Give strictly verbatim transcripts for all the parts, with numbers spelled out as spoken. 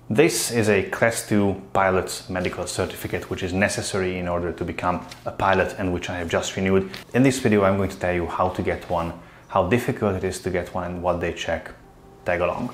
This is a Class two pilot's medical certificate, which is necessary in order to become a pilot and which I have just renewed. In this video, I'm going to tell you how to get one, how difficult it is to get one, and what they check. Tag along.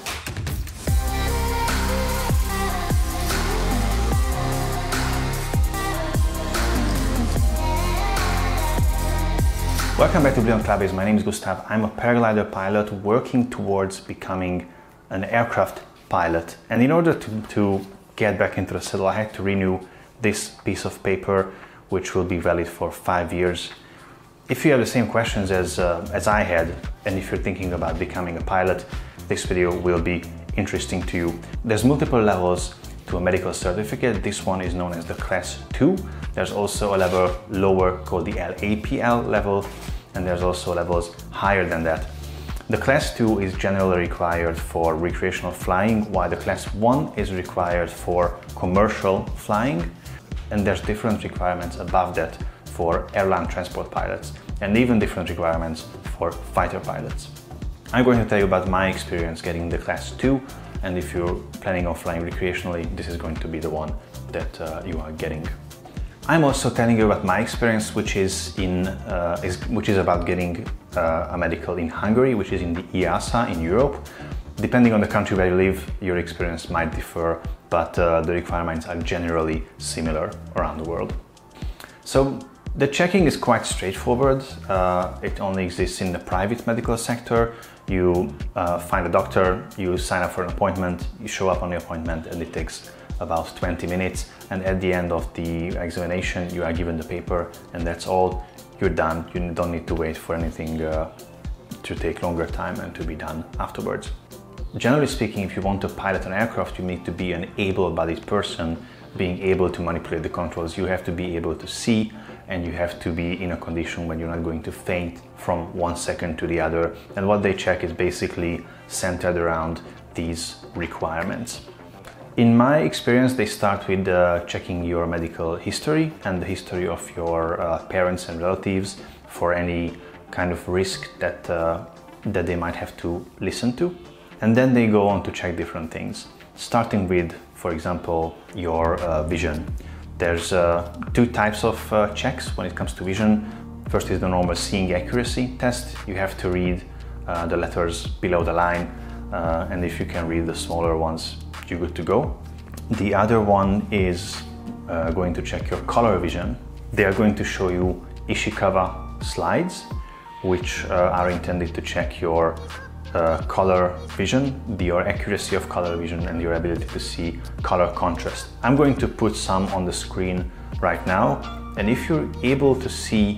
Welcome back to Brilliant Club. My name is Gustav. I'm a paraglider pilot working towards becoming an aircraft pilot. And in order to, to get back into the saddle, I had to renew this piece of paper, which will be valid for five years. If you have the same questions as, uh, as I had, and if you're thinking about becoming a pilot, this video will be interesting to you. There's multiple levels to a medical certificate. This one is known as the Class two. There's also a level lower called the L A P L level, and there's also levels higher than that. The Class two is generally required for recreational flying, while the Class one is required for commercial flying, and there's different requirements above that for airline transport pilots, and even different requirements for fighter pilots. I'm going to tell you about my experience getting the Class two, and if you're planning on flying recreationally, this is going to be the one that uh, you are getting. I'm also telling you about my experience, which is in uh, is, which is about getting uh, a medical in Hungary, which is in the E A S A in Europe. Depending on the country where you live, your experience might differ, but uh, the requirements are generally similar around the world. So the checking is quite straightforward. Uh, it only exists in the private medical sector. You uh, find a doctor, you sign up for an appointment, you show up on the appointment, and it takes about twenty minutes, and at the end of the examination you are given the paper, and that's all. You're done. You don't need to wait for anything uh, to take longer time and to be done afterwards. Generally speaking, if you want to pilot an aircraft, you need to be an able-bodied person, being able to manipulate the controls. You have to be able to see, and you have to be in a condition when you're not going to faint from one second to the other. And what they check is basically centered around these requirements. In my experience, they start with uh, checking your medical history and the history of your uh, parents and relatives for any kind of risk that, uh, that they might have to listen to. And then they go on to check different things, starting with, for example, your uh, vision. There's uh, two types of uh, checks when it comes to vision. First is the normal seeing accuracy test. You have to read uh, the letters below the line, uh, and if you can read the smaller ones, you're good to go. The other one is uh, going to check your color vision. They are going to show you Ishikawa slides, which uh, are intended to check your uh, color vision, your accuracy of color vision, and your ability to see color contrast. I'm going to put some on the screen right now, and if you're able to see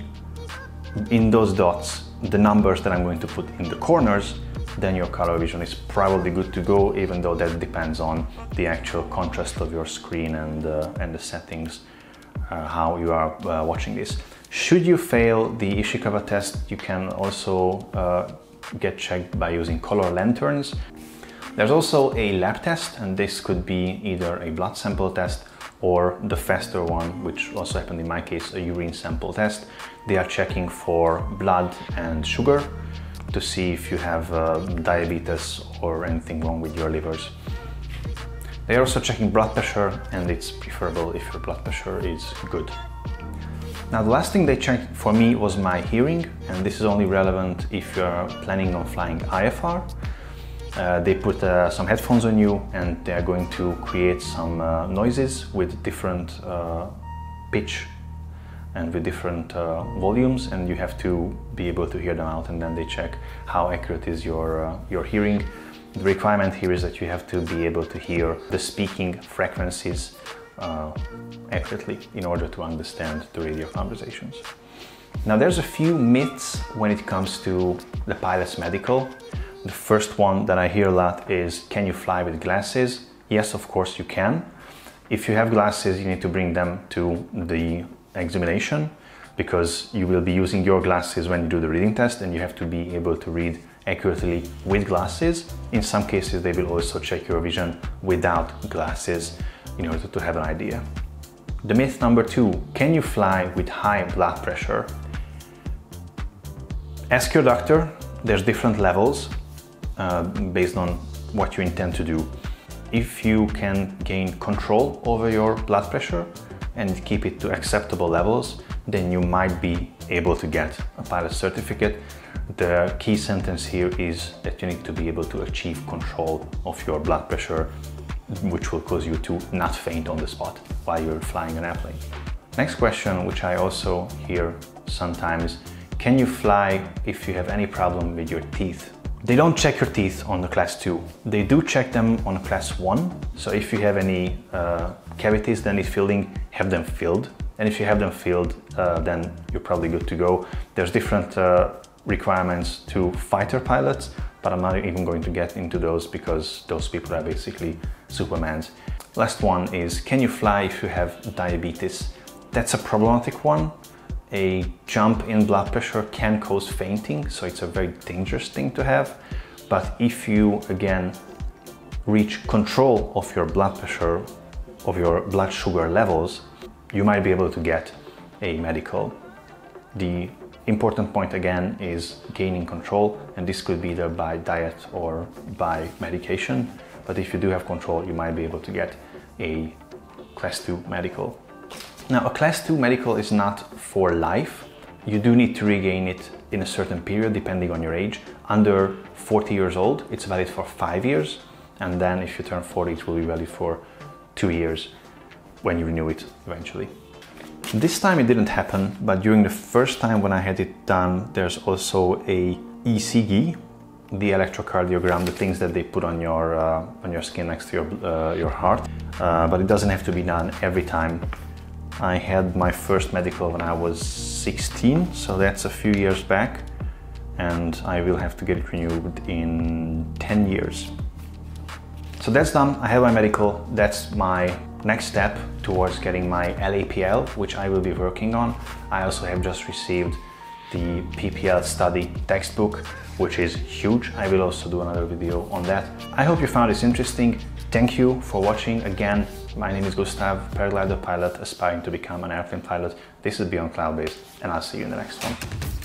in those dots the numbers that I'm going to put in the corners, then your color vision is probably good to go, even though that depends on the actual contrast of your screen and, uh, and the settings, uh, how you are uh, watching this. Should you fail the Ishikawa test, you can also uh, get checked by using color lanterns. There's also a lab test, and this could be either a blood sample test or the faster one, which also happened in my case, a urine sample test. They are checking for blood and sugar to see if you have uh, diabetes or anything wrong with your livers. They are also checking blood pressure, and it's preferable if your blood pressure is good. Now, the last thing they checked for me was my hearing, and this is only relevant if you're planning on flying I F R. Uh, they put uh, some headphones on you, and they are going to create some uh, noises with different uh, pitch and with different uh, volumes, and you have to be able to hear them out, and then they check how accurate is your, uh, your hearing. The requirement here is that you have to be able to hear the speaking frequencies uh, accurately in order to understand the radio conversations. Now, there's a few myths when it comes to the pilot's medical. The first one that I hear a lot is, can you fly with glasses? Yes, of course you can. If you have glasses, you need to bring them to the examination, because you will be using your glasses when you do the reading test, and you have to be able to read accurately with glasses. In some cases, they will also check your vision without glasses in order to have an idea. The myth number two, can you fly with high blood pressure? Ask your doctor. There's different levels uh, based on what you intend to do. if you can gain control over your blood pressure and keep it to acceptable levels, then you might be able to get a pilot certificate. The key sentence here is that you need to be able to achieve control of your blood pressure, which will cause you to not faint on the spot while you're flying an airplane. Next question, which I also hear sometimes: can you fly if you have any problem with your teeth? They don't check your teeth on the class two. They do check them on class one. So if you have any uh, cavities that need filling, have them filled. And if you have them filled, uh, then you're probably good to go. There's different uh, requirements to fighter pilots, but I'm not even going to get into those because those people are basically supermans. Last one is, can you fly if you have diabetes? That's a problematic one. A jump in blood pressure can cause fainting, so it's a very dangerous thing to have. But if you, again, reach control of your blood pressure, of your blood sugar levels, you might be able to get a medical. The important point again is gaining control, and this could be either by diet or by medication. But if you do have control, you might be able to get a class two medical. Now, a class two medical is not for life. You do need to regain it in a certain period depending on your age. Under forty years old, it's valid for five years. And then if you turn forty, it will be valid for two years when you renew it eventually. This time it didn't happen, but during the first time when I had it done, there's also a E C G, the electrocardiogram, the things that they put on your uh, on your skin next to your uh, your heart. Uh, but it doesn't have to be done every time. I had my first medical when I was sixteen, so that's a few years back, and I will have to get it renewed in ten years. So that's done. I have my medical. That's my next step towards getting my L A P L, which I will be working on. I also have just received the P P L study textbook, which is huge. I will also do another video on that. I hope you found this interesting. Thank you for watching. Again, my name is Gustav, paraglider pilot aspiring to become an airplane pilot. This is Beyond Cloud Base, and I'll see you in the next one.